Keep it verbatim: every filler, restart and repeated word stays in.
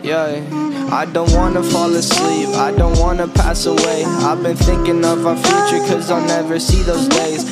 Yeah, I don't wanna fall asleep, I don't wanna pass away. I've been thinking of our future, cause I'll never see those days.